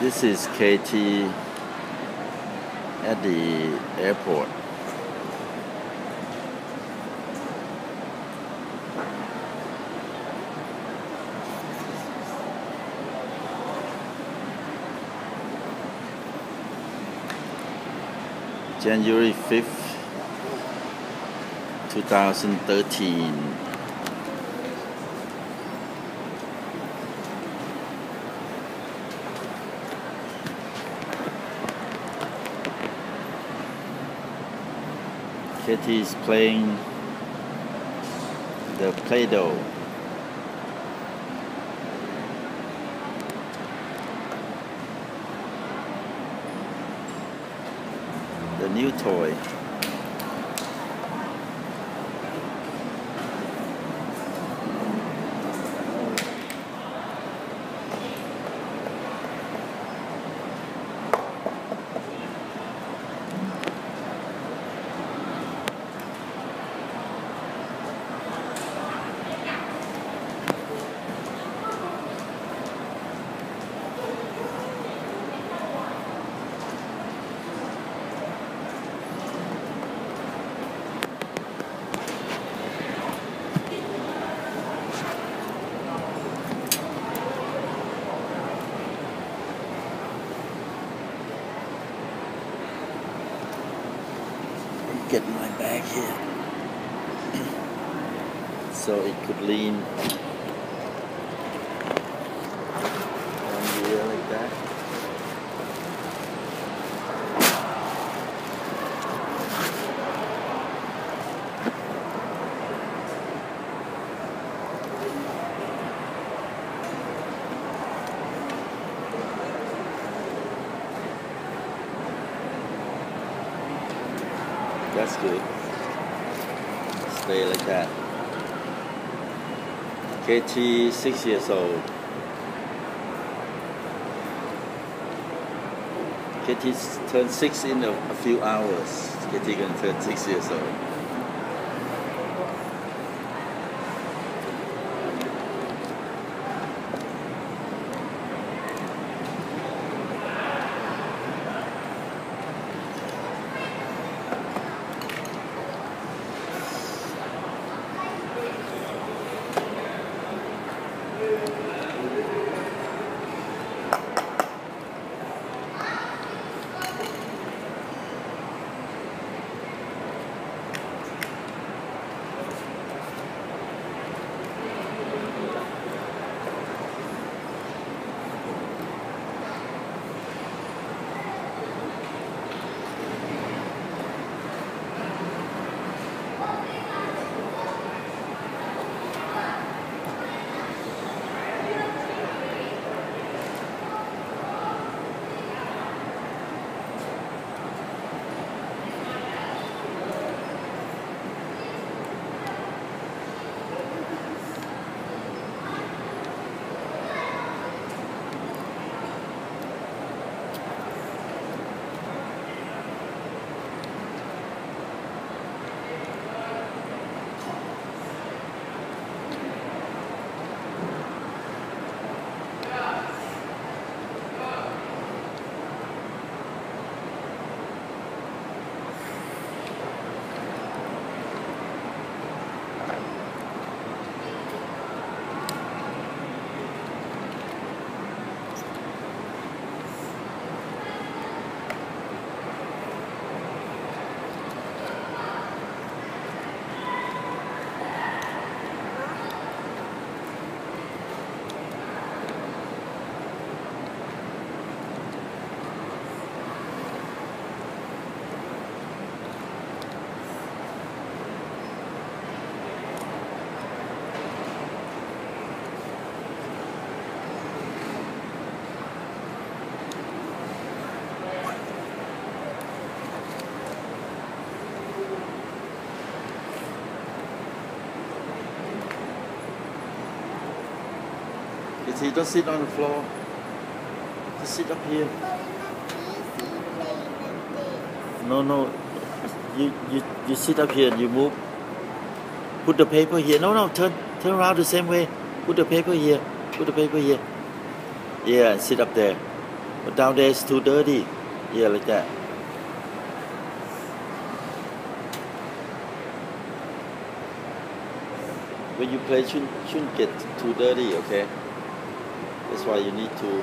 This is KT at the airport. January 5th, 2013. KT is playing the Play-Doh. The new toy. Get my bag here so it could lean on here like that. That's good. Stay like that. KT, 6 years old. KT turned 6 in a few hours. KT gonna turn 6 years old. KT, don't sit on the floor. Just sit up here. No. You sit up here and you move. Put the paper here. No. Turn around the same way. Put the paper here. Yeah, sit up there. But down there is too dirty. Yeah, like that. When you play, shouldn't get too dirty, okay? That's why you need to.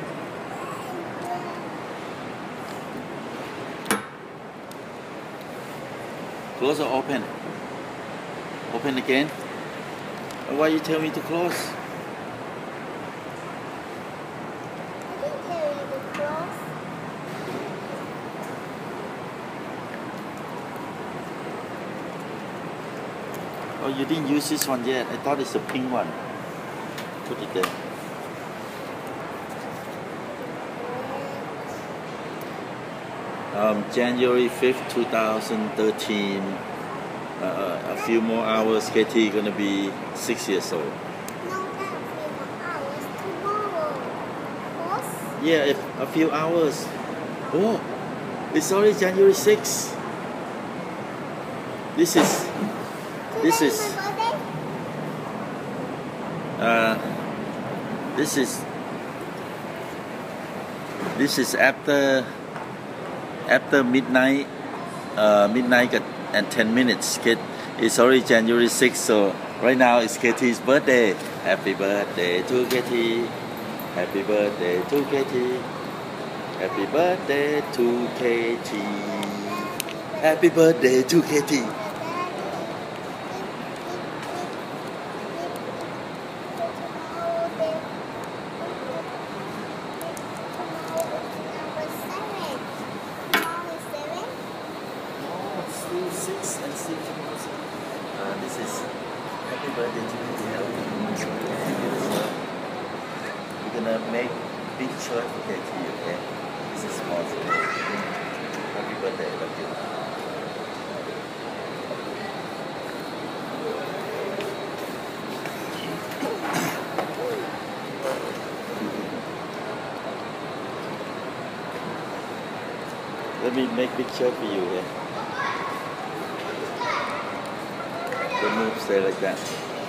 Close or open? Open again? And why you tell me to close? I didn't tell you to close. Oh, you didn't use this one yet. I thought it's a pink one. Put it there. January 5th, 2013. A few more hours, Katie gonna be 6 years old. No, not a few more hours. Tomorrow. Close? Yeah, a few hours. Oh, it's already January 6th. This is Today is my birthday? this is after midnight. Midnight and 10 minutes. It's already January 6th, so right now it's Katie's birthday. Happy birthday to Katie. Happy birthday to Katie. Happy birthday to Katie. Happy birthday to Katie. Still 6 and still tomorrow 6. This is happy birthday to Katie. We're gonna make big shirt for Katie, okay? This is small. Happy birthday, love you. Let me make big shirt for you, okay? The move stay like that.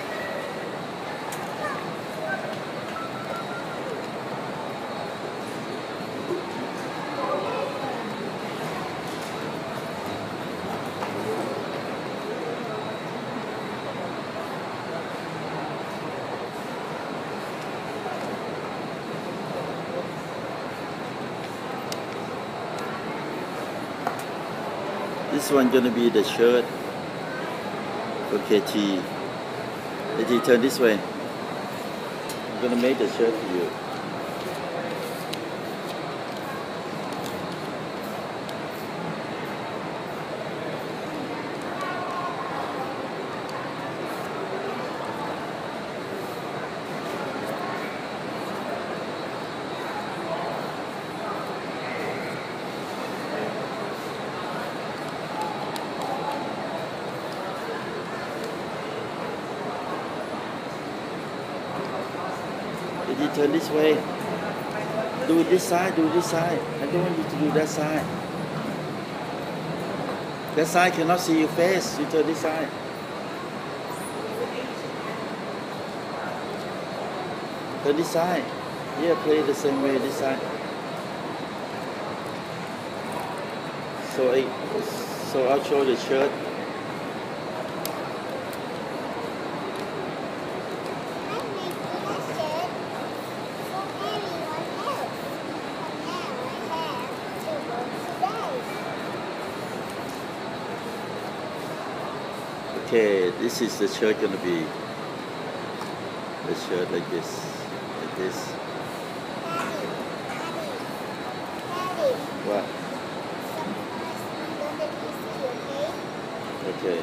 This one gonna be the shirt for KT. KT, turn this way. I'm gonna make the shirt for you. KT, turn this way. Do this side, do this side. I don't want you to do that side. That side cannot see your face. You turn this side. Turn this side. Yeah, play the same way this side. So I'll show the shirt. Okay, this is the shirt gonna be. The shirt like this. Like this. What? Okay.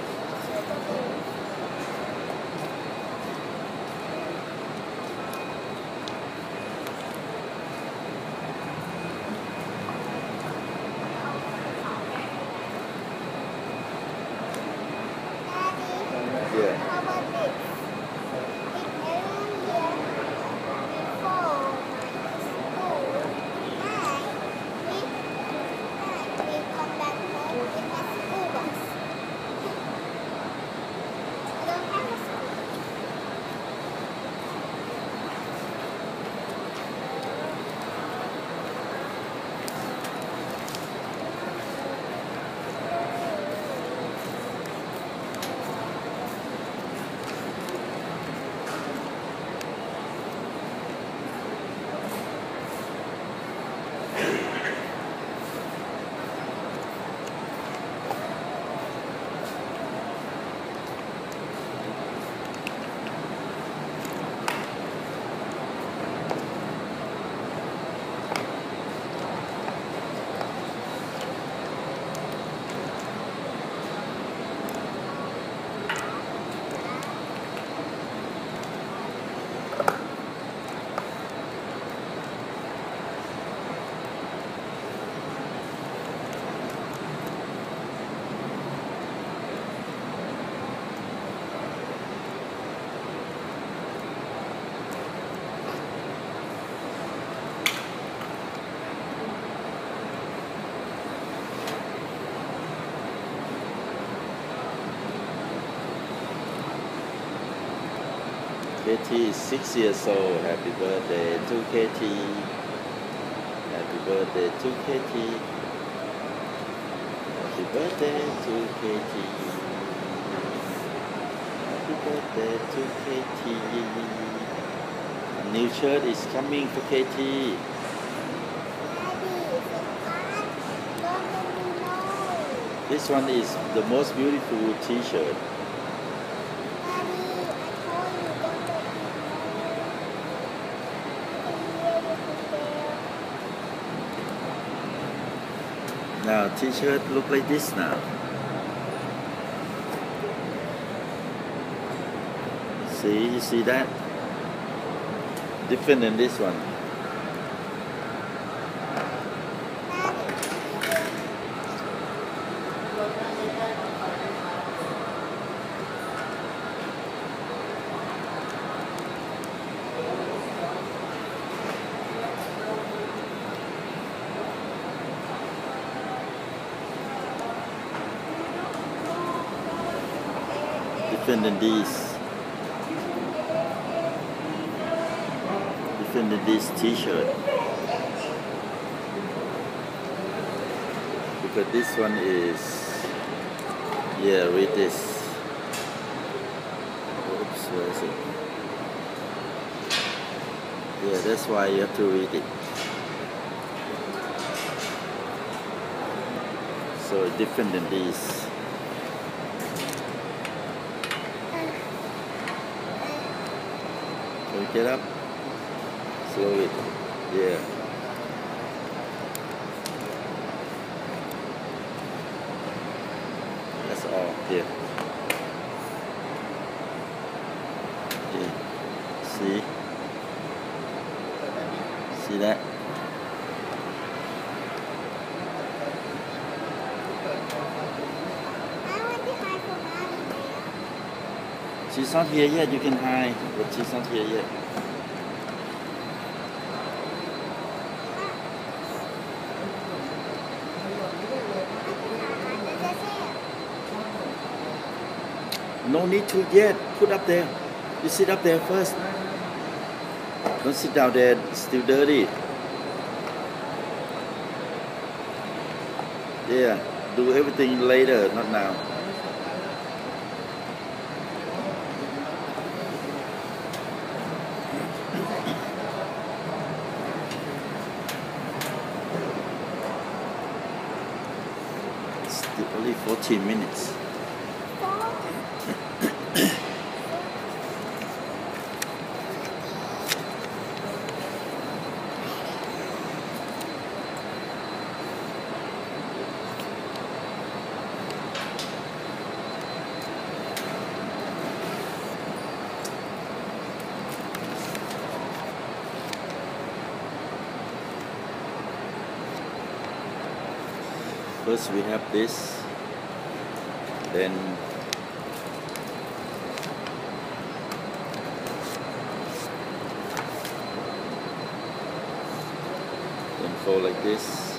Yeah. How about this? If everyone here before my school, we come back home with my school bus. I don't have a school. Katie is 6 years old. Happy birthday to Katie. Happy birthday to Katie. Happy birthday to Katie. Happy birthday to Katie. A new shirt is coming for Katie. This one is the most beautiful t-shirt. Now t-shirt look like this now. See, you see that? Different than this one. Different than these. Different than this t-shirt. Because this one is, yeah, read this. Oops, where is it? Yeah, that's why you have to read it. So different than these. Can you get up? Slowly. Yeah. That's all. Yeah. Yeah. See? See that? She's not here yet, you can hide, but she's not here yet. No need to yet, put up there. You sit up there first. Don't sit down there, it's still dirty. Yeah, do everything later, not now. Only 14 minutes. First we have this, then fold like this.